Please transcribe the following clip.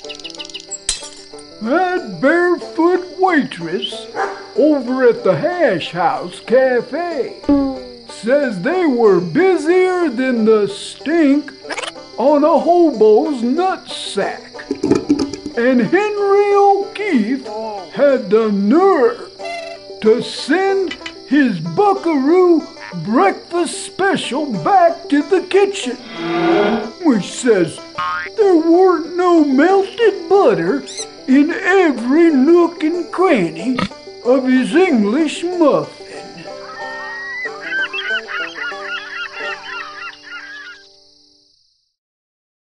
That barefoot waitress over at the Hash House Cafe says they were busier than the stink on a hobo's nutsack. And Henry O'Keefe had the nerve to send his buckaroo breakfast special back to the kitchen, which says there weren't no melted butter in every nook and cranny of his English muffin.